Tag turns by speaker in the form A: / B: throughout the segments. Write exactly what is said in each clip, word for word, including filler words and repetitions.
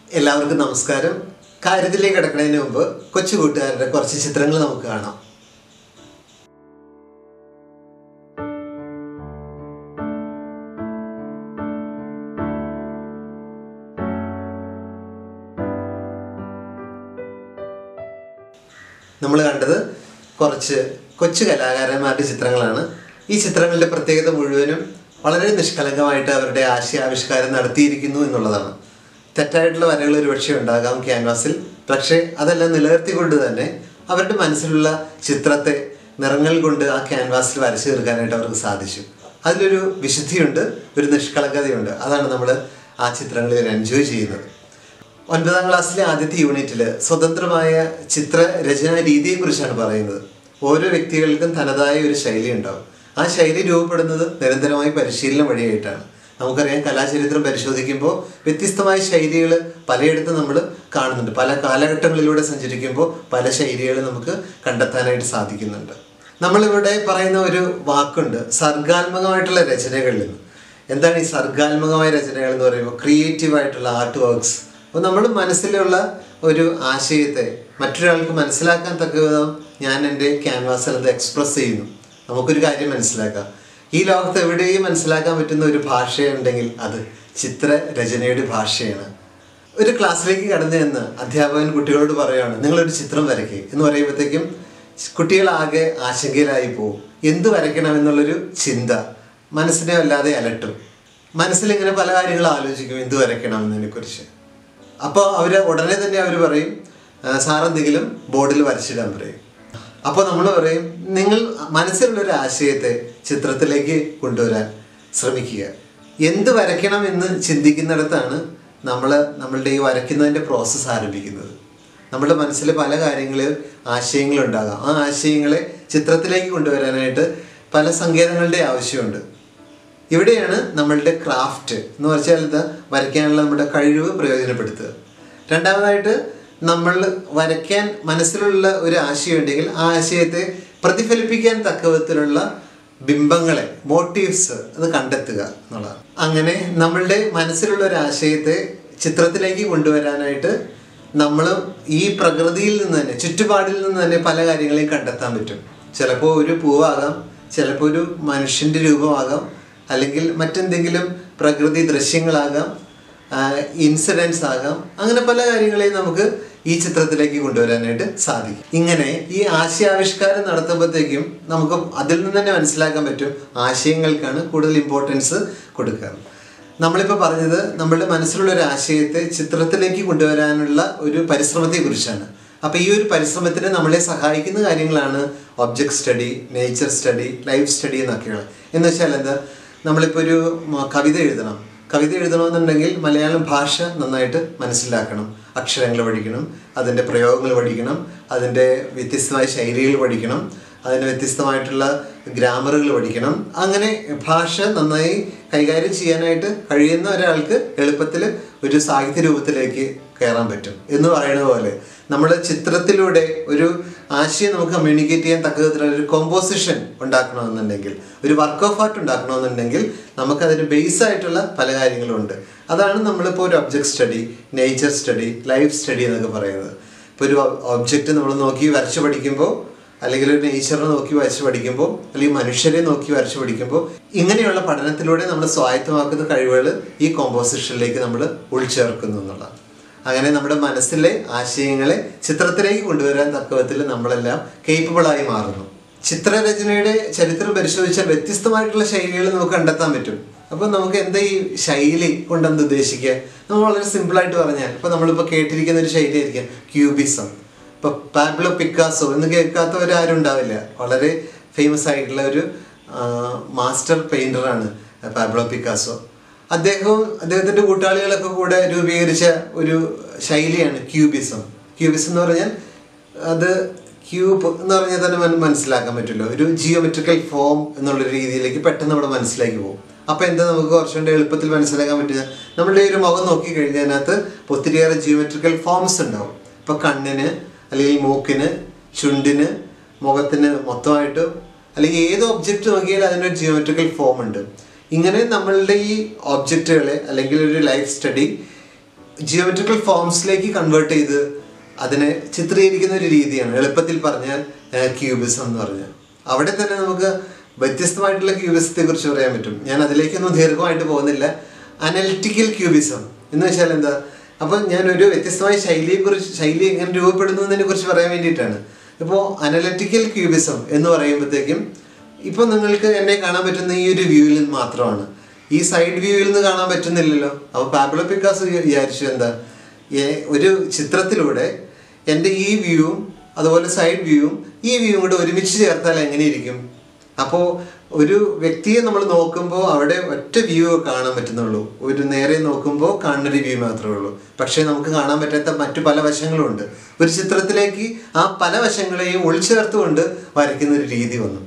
A: എല്ലാവർക്കും നമസ്കാരം. കാര്യത്തിലേക്ക് കിടക്കുന്നതിന് മുമ്പ് കൊച്ചു കൂട്ടുകാരുടെ കുറച്ച് ചിത്രങ്ങൾ നമുക്ക് കാണാം. നമ്മൾ കണ്ടത് കുറച്ച് കൊച്ചു കലാകാരന്മാരുടെ ചിത്രങ്ങളാണ്. ഈ ചിത്രങ്ങളുടെ പ്രത്യേകത മുഴുവനും വളരെ നിഷ്കളങ്കമായിട്ട് അവരുടെ ആശയാവിഷ്കാരം നടത്തിയിരിക്കുന്നു എന്നുള്ളതാണ്. തെറ്റായിട്ടുള്ള വരകൾ ഒരു പക്ഷേ ഉണ്ടാകാം ക്യാൻവാസിൽ, പക്ഷേ അതെല്ലാം നിലനിർത്തിക്കൊണ്ട് തന്നെ അവരുടെ മനസ്സിലുള്ള ചിത്രത്തെ നിറങ്ങൾ കൊണ്ട് ആ ക്യാൻവാസിൽ വരച്ചു തീർക്കാനായിട്ട് അവർക്ക് സാധിച്ചു. അതിലൊരു വിശുദ്ധിയുണ്ട്, ഒരു നിഷ്കളങ്കതയുണ്ട്. അതാണ് നമ്മൾ ആ ചിത്രങ്ങളിൽ എൻജോയ് ചെയ്യുന്നത്. ഒൻപതാം ക്ലാസ്സിലെ ആദ്യത്തെ യൂണിറ്റിൽ സ്വതന്ത്രമായ ചിത്രരചനാ രീതിയെക്കുറിച്ചാണ് പറയുന്നത്. ഓരോ വ്യക്തികൾക്കും തനതായ ഒരു ശൈലി ഉണ്ടാവും. ആ ശൈലി രൂപപ്പെടുന്നത് നിരന്തരമായി പരിശീലനം വഴിയായിട്ടാണ്. നമുക്കറിയാം, കലാചരിത്രം പരിശോധിക്കുമ്പോൾ വ്യത്യസ്തമായ ശൈലികൾ പലയിടത്തും നമ്മൾ കാണുന്നുണ്ട്. പല കാലഘട്ടങ്ങളിലൂടെ സഞ്ചരിക്കുമ്പോൾ പല ശൈലികൾ നമുക്ക് കണ്ടെത്താനായിട്ട് സാധിക്കുന്നുണ്ട്. നമ്മളിവിടെ പറയുന്ന ഒരു വാക്കുണ്ട്, സർഗാത്മകമായിട്ടുള്ള രചനകളിൽ നിന്ന്. എന്താണ് ഈ സർഗാത്മകമായ രചനകൾ എന്ന് പറയുമ്പോൾ? ക്രിയേറ്റീവായിട്ടുള്ള ആർട്ട് വർക്ക്സ്. അപ്പോൾ നമ്മൾ മനസ്സിലുള്ള ഒരു ആശയത്തെ മറ്റൊരാൾക്ക് മനസ്സിലാക്കാൻ തക്ക വിധം ഞാൻ എൻ്റെ ക്യാൻവാസിൽ അത് എക്സ്പ്രസ് ചെയ്യുന്നു. നമുക്കൊരു കാര്യം മനസ്സിലാക്കാം, ഈ ലോകത്ത് എവിടെയും മനസ്സിലാക്കാൻ പറ്റുന്ന ഒരു ഭാഷയുണ്ടെങ്കിൽ അത് ചിത്രരചനയുടെ ഭാഷയാണ്. ഒരു ക്ലാസ്സിലേക്ക് കടന്നു ചെന്ന് അധ്യാപകൻ കുട്ടികളോട് പറയുകയാണ്, നിങ്ങളൊരു ചിത്രം വരയ്ക്കുക എന്ന് പറയുമ്പോഴത്തേക്കും കുട്ടികളാകെ ആശങ്കയിലായി പോകും. എന്ത് വരയ്ക്കണമെന്നുള്ളൊരു ചിന്ത മനസ്സിനെ വല്ലാതെ അലട്ടും. മനസ്സിലിങ്ങനെ പല കാര്യങ്ങൾ ആലോചിക്കും എന്ത് വരയ്ക്കണം എന്നതിനെക്കുറിച്ച്. അപ്പോൾ അവർ ഉടനെ തന്നെ അവർ പറയും, സാറെന്തെങ്കിലും ബോർഡിൽ വരച്ചിടാൻ പറയും. അപ്പോൾ നമ്മൾ പറയും, നിങ്ങൾ മനസ്സിലുള്ളൊരു ആശയത്തെ ചിത്രത്തിലേക്ക് കൊണ്ടുവരാൻ ശ്രമിക്കുക. എന്ത് വരയ്ക്കണം എന്ന് ചിന്തിക്കുന്നിടത്താണ് നമ്മൾ നമ്മളുടെ ഈ വരയ്ക്കുന്നതിൻ്റെ പ്രോസസ്സ് ആരംഭിക്കുന്നത്. നമ്മുടെ മനസ്സിൽ പല കാര്യങ്ങൾ ആശയങ്ങളുണ്ടാകാം. ആ ആശയങ്ങളെ ചിത്രത്തിലേക്ക് കൊണ്ടുവരാനായിട്ട് പല സങ്കേതങ്ങളുടെ ആവശ്യമുണ്ട്. ഇവിടെയാണ് നമ്മളുടെ ക്രാഫ്റ്റ് എന്ന് വെച്ചാൽ ഇത് വരയ്ക്കാനുള്ള നമ്മുടെ കഴിവ് പ്രയോജനപ്പെടുത്തുക. രണ്ടാമതായിട്ട്, നമ്മൾ വരയ്ക്കാൻ മനസ്സിലുള്ള ഒരു ആശയം ഉണ്ടെങ്കിൽ ആ ആശയത്തെ പ്രതിഫലിപ്പിക്കാൻ തക്കവിധത്തിലുള്ള ബിംബങ്ങളെ, മോട്ടീവ്സ് അത് കണ്ടെത്തുക എന്നുള്ളതാണ്. അങ്ങനെ നമ്മളുടെ മനസ്സിലുള്ള ഒരു ആശയത്തെ ചിത്രത്തിലേക്ക് കൊണ്ടുവരാനായിട്ട് നമ്മൾ ഈ പ്രകൃതിയിൽ നിന്ന് തന്നെ, ചുറ്റുപാടിൽ നിന്ന് തന്നെ പല കാര്യങ്ങളെയും കണ്ടെത്താൻ പറ്റും. ചിലപ്പോൾ ഒരു പൂവാകാം, ചിലപ്പോൾ ഒരു മനുഷ്യൻ്റെ രൂപമാകാം, അല്ലെങ്കിൽ മറ്റെന്തെങ്കിലും പ്രകൃതി ദൃശ്യങ്ങളാകാം, ഇൻസിഡൻസ് ആകാം. അങ്ങനെ പല കാര്യങ്ങളെയും നമുക്ക് ഈ ചിത്രത്തിലേക്ക് കൊണ്ടുവരാനായിട്ട് സാധിക്കും. ഇങ്ങനെ ഈ ആശയാവിഷ്കാരം നടത്തുമ്പോഴത്തേക്കും നമുക്ക് അതിൽ നിന്ന് തന്നെ മനസ്സിലാക്കാൻ പറ്റും ആശയങ്ങൾക്കാണ് കൂടുതൽ ഇമ്പോർട്ടൻസ് കൊടുക്കുക. നമ്മളിപ്പോൾ പറഞ്ഞത് നമ്മളുടെ മനസ്സിലുള്ള ഒരു ആശയത്തെ ചിത്രത്തിലേക്ക് കൊണ്ടുവരാനുള്ള ഒരു പരിശ്രമത്തെക്കുറിച്ചാണ്. അപ്പോൾ ഈ ഒരു പരിശ്രമത്തിന് നമ്മളെ സഹായിക്കുന്ന കാര്യങ്ങളാണ് object study, nature study, life study എന്നൊക്കെയാണ്. എന്ന് വെച്ചാൽ എന്താ, നമ്മളിപ്പോൾ ഒരു കവിത എഴുതണം. കവിത എഴുതണമെന്നുണ്ടെങ്കിൽ മലയാളം ഭാഷ നന്നായിട്ട് മനസ്സിലാക്കണം. അക്ഷരങ്ങൾ പഠിക്കണം, അതിൻ്റെ പ്രയോഗങ്ങൾ പഠിക്കണം, അതിൻ്റെ വ്യത്യസ്തമായ ശൈലികൾ പഠിക്കണം, അതിന് വ്യത്യസ്തമായിട്ടുള്ള ഗ്രാമറുകൾ പഠിക്കണം. അങ്ങനെ ഭാഷ നന്നായി കൈകാര്യം ചെയ്യാനായിട്ട് കഴിയുന്ന ഒരാൾക്ക് എളുപ്പത്തിൽ ഒരു സാഹിത്യ രൂപത്തിലേക്ക് കയറാൻ പറ്റും. എന്ന് പറയുന്നത് പോലെ നമ്മൾ ചിത്രത്തിലൂടെ ഒരു ആശയം നമുക്ക് കമ്മ്യൂണിക്കേറ്റ് ചെയ്യാൻ തക്ക വിധത്തിലുള്ള ഒരു കോമ്പോസിഷൻ ഉണ്ടാക്കണമെന്നുണ്ടെങ്കിൽ, ഒരു വർക്ക് ഓഫ് ആർട്ട് ഉണ്ടാക്കണമെന്നുണ്ടെങ്കിൽ നമുക്കതിന് ബേസ് ആയിട്ടുള്ള പല കാര്യങ്ങളുണ്ട്. അതാണ് നമ്മളിപ്പോൾ ഒരു object study, nature study, life study എന്നൊക്കെ പറയുന്നത്. ഇപ്പോൾ ഒരു ഒബ്ജക്റ്റ് നമ്മൾ നോക്കി വരച്ച് പഠിക്കുമ്പോൾ, അല്ലെങ്കിൽ ഒരു നേച്ചറിനെ നോക്കി വരച്ച് പഠിക്കുമ്പോൾ, അല്ലെങ്കിൽ മനുഷ്യരെ നോക്കി വരച്ച് പഠിക്കുമ്പോൾ, ഇങ്ങനെയുള്ള പഠനത്തിലൂടെ നമ്മൾ സ്വായത്തമാക്കുന്ന കഴിവുകൾ ഈ കോമ്പോസിഷനിലേക്ക് നമ്മൾ ഉൾച്ചേർക്കുന്നു എന്നുള്ളതാണ്. അങ്ങനെ നമ്മുടെ മനസ്സിലെ ആശയങ്ങളെ ചിത്രത്തിലേക്ക് കൊണ്ടുവരാൻ തക്കവിധത്തിൽ നമ്മളെല്ലാം കേപ്പബിളായി മാറുന്നു. ചിത്രരചനയുടെ ചരിത്രം പരിശോധിച്ചാൽ വ്യത്യസ്തമായിട്ടുള്ള ശൈലികൾ നമുക്ക് കണ്ടെത്താൻ പറ്റും. അപ്പോൾ നമുക്ക് എന്താ ഈ ശൈലി കൊണ്ടെന്ത് ഉദ്ദേശിക്കുക? നമ്മൾ വളരെ സിമ്പിളായിട്ട് പറഞ്ഞാൽ, ഇപ്പോൾ നമ്മളിപ്പോൾ കേട്ടിരിക്കുന്ന ഒരു ശൈലി ആയിരിക്കാം ക്യൂബിസം. ഇപ്പോൾ പാബ്ലോ പിക്കാസോ എന്ന് കേൾക്കാത്തവരാരും ഉണ്ടാവില്ല. വളരെ ഫേമസ് ആയിട്ടുള്ള ഒരു മാസ്റ്റർ പെയിൻറ്ററാണ് പാബ്ലോ പിക്കാസോ. അദ്ദേഹവും അദ്ദേഹത്തിൻ്റെ കൂട്ടാളികളൊക്കെ കൂടെ രൂപീകരിച്ച ഒരു ശൈലിയാണ് ക്യൂബിസം. ക്യൂബിസം എന്ന് പറഞ്ഞാൽ അത് ക്യൂബ് എന്ന് പറഞ്ഞാൽ തന്നെ മനസ്സിലാക്കാൻ പറ്റുമല്ലോ, ഒരു ജിയോമെട്രിക്കൽ ഫോം എന്നുള്ള രീതിയിലേക്ക് പെട്ടെന്ന് നമ്മുടെ മനസ്സിലേക്ക് പോകും. അപ്പോൾ എന്താ നമുക്ക് കുറച്ചുകൂടെ എളുപ്പത്തിൽ മനസ്സിലാക്കാൻ പറ്റുക? നമ്മളുടെ ഒരു മുഖം നോക്കി കഴിഞ്ഞാൽ അതിനകത്ത് ഒത്തിരിയേറെ ജിയോമെട്രിക്കൽ ഫോംസ് ഉണ്ടാവും. ഇപ്പോൾ കണ്ണിന്, അല്ലെങ്കിൽ മൂക്കിന്, ചുണ്ടിന്, മുഖത്തിന് മൊത്തമായിട്ട്, അല്ലെങ്കിൽ ഏത് ഒബ്ജക്റ്റ് നോക്കിയാലും അതിനൊരു ജിയോമെട്രിക്കൽ ഫോം ഉണ്ട്. ഇങ്ങനെ നമ്മളുടെ ഈ ഒബ്ജക്റ്റുകളെ അല്ലെങ്കിൽ ഒരു ലൈഫ് സ്റ്റഡി ജിയോമെട്രിക്കൽ ഫോംസിലേക്ക് കൺവേർട്ട് ചെയ്ത് അതിനെ ചിത്രീകരിക്കുന്ന ഒരു രീതിയാണ് എളുപ്പത്തിൽ പറഞ്ഞാൽ ക്യൂബിസം എന്ന് പറഞ്ഞാൽ. അവിടെ തന്നെ നമുക്ക് വ്യത്യസ്തമായിട്ടുള്ള ക്യൂബിസത്തെ കുറിച്ച് പറയാൻ പറ്റും. ഞാൻ അതിലേക്കൊന്നും ദീർഘമായിട്ട് പോകുന്നില്ല. അനലിറ്റിക്കൽ ക്യൂബിസം എന്ന് വെച്ചാൽ എന്താ? അപ്പോൾ ഞാനൊരു വ്യത്യസ്തമായ ശൈലിയെക്കുറിച്ച് ശൈലി എങ്ങനെ രൂപപ്പെടുന്നു എന്നതിനെ കുറിച്ച് പറയാൻ വേണ്ടിയിട്ടാണ്. ഇപ്പോൾ അനലിറ്റിക്കൽ ക്യൂബിസം എന്ന് പറയുമ്പോഴത്തേക്കും ഇപ്പോൾ നിങ്ങൾക്ക് എന്നെ കാണാൻ പറ്റുന്ന ഈ ഒരു വ്യൂവിൽ നിന്ന് മാത്രമാണ്, ഈ സൈഡ് വ്യൂവിൽ നിന്ന് കാണാൻ പറ്റുന്നില്ലല്ലോ. അപ്പോൾ പാബ്ലോ പിക്കാസോ വിചാരിച്ചു എന്താ, ഒരു ചിത്രത്തിലൂടെ എൻ്റെ ഈ വ്യൂവും അതുപോലെ സൈഡ് വ്യൂവും ഈ വ്യൂവും കൂടെ ഒരുമിച്ച് ചേർത്താൽ എങ്ങനെയിരിക്കും? അപ്പോൾ ഒരു വ്യക്തിയെ നമ്മൾ നോക്കുമ്പോൾ അവിടെ ഒറ്റ വ്യൂ കാണാൻ പറ്റുന്നുള്ളൂ, ഒരു നേരെ നോക്കുമ്പോൾ കാണുന്നൊരു വ്യൂ മാത്രമേ ഉള്ളൂ. പക്ഷേ നമുക്ക് കാണാൻ പറ്റാത്ത മറ്റു പല വശങ്ങളുമുണ്ട്. ഒരു ചിത്രത്തിലേക്ക് ആ പല വശങ്ങളെയും ഉൾച്ചേർത്തുകൊണ്ട് വരയ്ക്കുന്ന ഒരു രീതി വന്നു.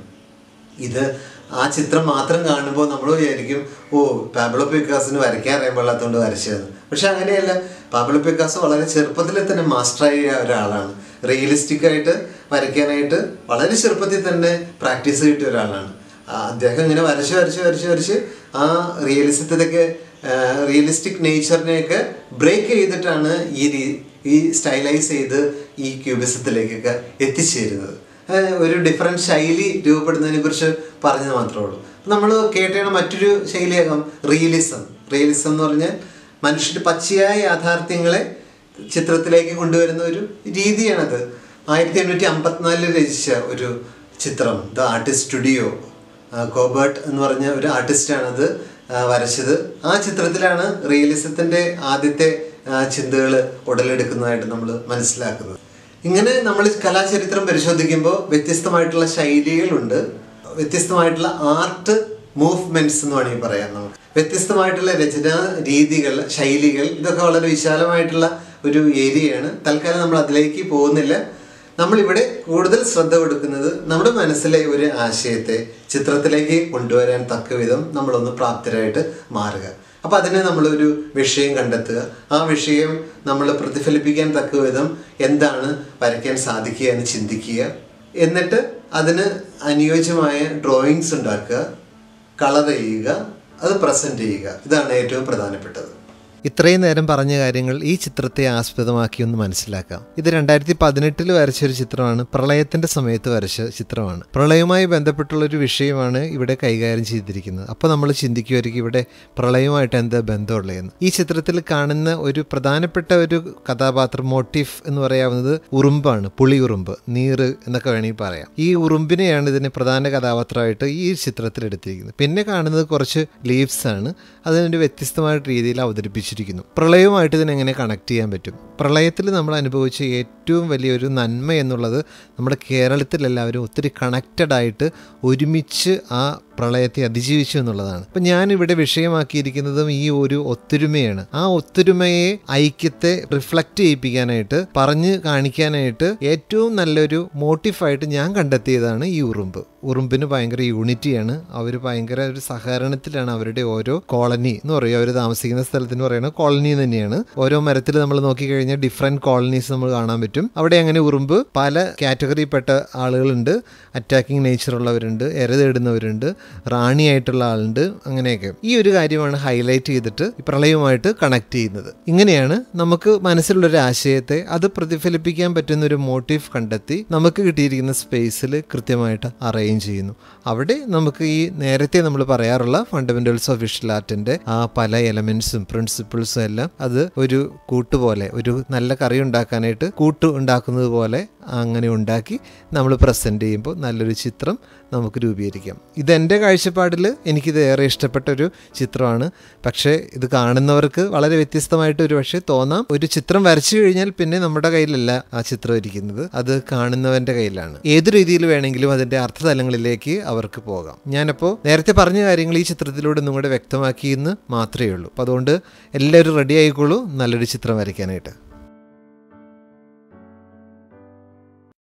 A: ഇത് ആ ചിത്രം മാത്രം കാണുമ്പോൾ നമ്മൾ വിചാരിക്കും, ഓ പാബ്ലോ പിക്കാസോന് വരയ്ക്കാൻ അറിയാൻ പാടില്ലാത്തതുകൊണ്ട് വരച്ചതെന്ന്. പക്ഷെ അങ്ങനെയല്ല. പാബ്ലോ പിക്കാസോ വളരെ ചെറുപ്പത്തിൽ തന്നെ മാസ്റ്ററായ ഒരാളാണ്. റിയലിസ്റ്റിക് ആയിട്ട് വരയ്ക്കാനായിട്ട് വളരെ ചെറുപ്പത്തിൽ തന്നെ പ്രാക്ടീസ് കിട്ടിയ ഒരാളാണ് അദ്ദേഹം. ഇങ്ങനെ വരച്ച് വരച്ച് വരച്ച് വരച്ച് ആ റിയലിസത്തിലൊക്കെ റിയലിസ്റ്റിക് നേച്ചറിനെയൊക്കെ ബ്രേക്ക് ചെയ്തിട്ടാണ് ഈ ഈ സ്റ്റൈലൈസ് ചെയ്ത് ഈ ക്യൂബിസത്തിലേക്കൊക്കെ എത്തിച്ചേരുന്നത്. ഒരു ഡിഫറെൻറ്റ് ശൈലി രൂപപ്പെടുന്നതിനെ കുറിച്ച് പറഞ്ഞത് മാത്രമേ ഉള്ളൂ. നമ്മൾ കേട്ടേണ മറ്റൊരു ശൈലിയാകാം റിയലിസം. റിയലിസം എന്ന് പറഞ്ഞാൽ മനുഷ്യൻ്റെ പച്ചയായ യാഥാർത്ഥ്യങ്ങളെ ചിത്രത്തിലേക്ക് കൊണ്ടുവരുന്ന ഒരു രീതിയാണത്. ആയിരത്തി എണ്ണൂറ്റി അമ്പത്തിനാലിൽ രചിച്ച ഒരു ചിത്രം ദ ആർട്ടിസ്റ്റ് സ്റ്റുഡിയോ, കോബർട്ട് എന്ന് പറഞ്ഞ ഒരു ആർട്ടിസ്റ്റാണത് വരച്ചത്. ആ ചിത്രത്തിലാണ് റിയലിസത്തിൻ്റെ ആദ്യത്തെ ചിന്തകൾ ഉടലെടുക്കുന്നതായിട്ട് നമ്മൾ മനസ്സിലാക്കുന്നത്. ഇങ്ങനെ നമ്മൾ കലാചരിത്രം പരിശോധിക്കുമ്പോൾ വ്യത്യസ്തമായിട്ടുള്ള ശൈലികളുണ്ട്, വ്യത്യസ്തമായിട്ടുള്ള ആർട്ട് മൂവ്മെൻറ്റ്സ് എന്ന് വേണമെങ്കിൽ പറയാം. നമുക്ക് വ്യത്യസ്തമായിട്ടുള്ള രചനാ രീതികൾ, ശൈലികൾ, ഇതൊക്കെ വളരെ വിശാലമായിട്ടുള്ള ഒരു ഏരിയയാണ്. തൽക്കാലം നമ്മൾ അതിലേക്ക് പോകുന്നില്ല. നമ്മളിവിടെ കൂടുതൽ ശ്രദ്ധ കൊടുക്കുന്നത് നമ്മുടെ മനസ്സിലെ ഒരു ആശയത്തെ ചിത്രത്തിലേക്ക് കൊണ്ടുവരാൻ തക്ക വിധം നമ്മളൊന്ന് പ്രാപ്തരായിട്ട് മാറുക. അപ്പോൾ അതിന് നമ്മളൊരു വിഷയം കണ്ടെത്തുക, ആ വിഷയം നമ്മൾ പ്രതിഫലിപ്പിക്കാൻ തക്ക വിധം എന്താണ് വരയ്ക്കാൻ സാധിക്കുക എന്ന് ചിന്തിക്കുക, എന്നിട്ട് അതിന് അനുയോജ്യമായ ഡ്രോയിങ്സ് ഉണ്ടാക്കുക, കളർ ചെയ്യുക, അത് പ്രസൻറ്റ് ചെയ്യുക. ഇതാണ് ഏറ്റവും പ്രധാനപ്പെട്ടത്.
B: ഇത്രയും നേരം പറഞ്ഞ കാര്യങ്ങൾ ഈ ചിത്രത്തെ ആസ്പദമാക്കി ഒന്ന് മനസ്സിലാക്കാം. ഇത് രണ്ടായിരത്തി പതിനെട്ടിൽ വരച്ചൊരു ചിത്രമാണ്, പ്രളയത്തിന്റെ സമയത്ത് വരച്ച ചിത്രമാണ്. പ്രളയവുമായി ബന്ധപ്പെട്ടുള്ളൊരു വിഷയമാണ് ഇവിടെ കൈകാര്യം ചെയ്തിരിക്കുന്നത്. അപ്പോൾ നമ്മൾ ചിന്തിക്കുമായിരിക്കും ഇവിടെ പ്രളയവുമായിട്ട് എന്താ ബന്ധമുള്ളതെന്ന്. ഈ ചിത്രത്തിൽ കാണുന്ന ഒരു പ്രധാനപ്പെട്ട ഒരു കഥാപാത്രം, മോട്ടീഫ് എന്ന് പറയാവുന്നത് ഉറുമ്പാണ്, പുളി ഉറുമ്പ്, നീറ് എന്നൊക്കെ വേണമെങ്കിൽ പറയാം. ഈ ഉറുമ്പിനെയാണ് ഇതിന് പ്രധാന കഥാപാത്രമായിട്ട് ഈ ചിത്രത്തിൽ എടുത്തിരിക്കുന്നത്. പിന്നെ കാണുന്നത് കുറച്ച് ലീവ്സ് ആണ്, അതിനൊരു വ്യത്യസ്തമായ രീതിയിൽ അവതരിപ്പിച്ചു. പ്രളയവുമായിട്ട് ഇതിനെങ്ങനെ കണക്ട് ചെയ്യാൻ പറ്റും? പ്രളയത്തിൽ നമ്മൾ അനുഭവിച്ച ഏറ്റവും വലിയൊരു നന്മ എന്നുള്ളത് നമ്മുടെ കേരളത്തിൽ എല്ലാവരും ഒത്തിരി കണക്റ്റഡ് ആയിട്ട് ഒരുമിച്ച് ആ പ്രളയത്തെ അതിജീവിച്ചു എന്നുള്ളതാണ്. അപ്പം ഞാനിവിടെ വിഷയമാക്കിയിരിക്കുന്നതും ഈ ഒരു ഒത്തൊരുമയാണ്. ആ ഒത്തൊരുമയെ, ഐക്യത്തെ റിഫ്ലക്റ്റ് ചെയ്യിപ്പിക്കാനായിട്ട്, പറഞ്ഞ് കാണിക്കാനായിട്ട് ഏറ്റവും നല്ലൊരു മോട്ടീഫായിട്ട് ഞാൻ കണ്ടെത്തിയതാണ് ഈ ഉറുമ്പ്. ഉറുമ്പിന് ഭയങ്കര യൂണിറ്റിയാണ്, അവർ ഭയങ്കര ഒരു സഹകരണത്തിലാണ്. അവരുടെ ഓരോ കോളനി എന്ന് പറയുക, അവർ താമസിക്കുന്ന സ്ഥലത്തിന് പറയുന്നത് കോളനി തന്നെയാണ്. ഓരോ മരത്തിൽ നമ്മൾ നോക്കിക്കഴിഞ്ഞാൽ ഡിഫറെൻറ്റ് കോളനീസ് നമ്മൾ കാണാൻ പറ്റും. അവിടെ അങ്ങനെ ഉറുമ്പ് പല കാറ്റഗറിയിൽപ്പെട്ട ആളുകളുണ്ട്. അറ്റാക്കിംഗ് നേച്ചർ ഉള്ളവരുണ്ട്, എര തേടുന്നവരുണ്ട്, റാണിയായിട്ടുള്ള ആളുണ്ട്, അങ്ങനെയൊക്കെ. ഈ ഒരു കാര്യമാണ് ഹൈലൈറ്റ് ചെയ്തിട്ട് ഈ പ്രളയവുമായിട്ട് കണക്ട് ചെയ്യുന്നത്. ഇങ്ങനെയാണ് നമുക്ക് മനസ്സിലുള്ളൊരു ആശയത്തെ അത് പ്രതിഫലിപ്പിക്കാൻ പറ്റുന്ന ഒരു മോട്ടീവ് കണ്ടെത്തി നമുക്ക് കിട്ടിയിരിക്കുന്ന സ്പേസിൽ കൃത്യമായിട്ട് അറേഞ്ച് ചെയ്യുന്നു. അവിടെ നമുക്ക് ഈ നേരത്തെ നമ്മൾ പറയാറുള്ള ഫണ്ടമെന്റൽസ് ഓഫ് വിഷ്വൽ ആർട്ടിന്റെ ആ പല എലമെന്റ്സും പ്രിൻസിപ്പിൾസും എല്ലാം അത് ഒരു കൂട്ടുപോലെ, ഒരു നല്ല കറി ഉണ്ടാക്കാനായിട്ട് കൂട്ട് ഉണ്ടാക്കുന്നത് പോലെ അങ്ങനെ ഉണ്ടാക്കി നമ്മൾ പ്രസൻറ്റ് ചെയ്യുമ്പോൾ നല്ലൊരു ചിത്രം നമുക്ക് രൂപീകരിക്കാം. ഇതെൻ്റെ കാഴ്ചപ്പാടിൽ എനിക്കിത് ഏറെ ഇഷ്ടപ്പെട്ട ഒരു ചിത്രമാണ്. പക്ഷേ ഇത് കാണുന്നവർക്ക് വളരെ വ്യത്യസ്തമായിട്ട് ഒരു പക്ഷേ തോന്നാം. ഒരു ചിത്രം വരച്ചു കഴിഞ്ഞാൽ പിന്നെ നമ്മുടെ കയ്യിലല്ല ആ ചിത്രം ഇരിക്കുന്നത്, അത് കാണുന്നവൻ്റെ കയ്യിലാണ്. ഏത് രീതിയിൽ വേണമെങ്കിലും അതിൻ്റെ അർത്ഥതലങ്ങളിലേക്ക് അവർക്ക് പോകാം. ഞാനപ്പോൾ നേരത്തെ പറഞ്ഞ കാര്യങ്ങൾ ഈ ചിത്രത്തിലൂടെ നിങ്ങളുടെ വ്യക്തമാക്കിയെന്ന് മാത്രമേ ഉള്ളൂ. അപ്പോൾ അതുകൊണ്ട് എല്ലാവരും റെഡി ആയിക്കോളൂ നല്ലൊരു ചിത്രം വരയ്ക്കാനായിട്ട്.